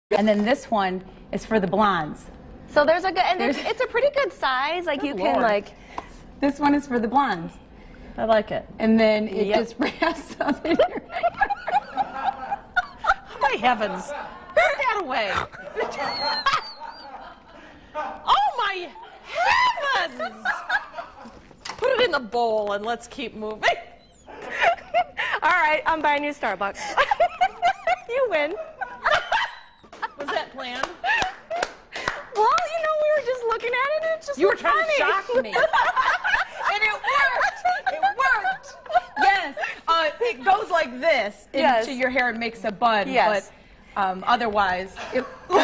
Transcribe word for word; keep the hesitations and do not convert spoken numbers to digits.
And then this one is for the blondes. So there's a good, and it's, it's a pretty good size. Like you can like. This one is for the blondes. I like it. And then it Yep. just wraps up in your My heavens. Put that away. Oh my heavens! Put it in the bowl and let's keep moving. All right, I'm buying you Starbucks. You win. Was that planned? Well, you know, we were just looking at it and it just You were looked trying funny. to shock me. And it worked! It worked! Yes. Uh, it goes like this Yes. into your hair and makes a bun. Yes. But um, otherwise, it